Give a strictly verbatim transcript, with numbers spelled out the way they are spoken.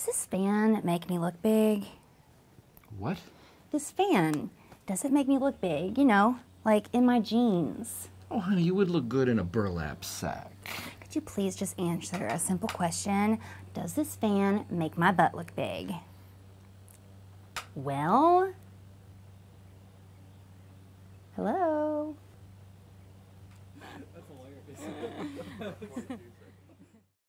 this fan make me look big? What? This fan, does it make me look big? You know, like in my jeans. Oh, honey, you would look good in a burlap sack. Could you please just answer a simple question? Does this fan make my butt look big? Well, hello? That's hilarious.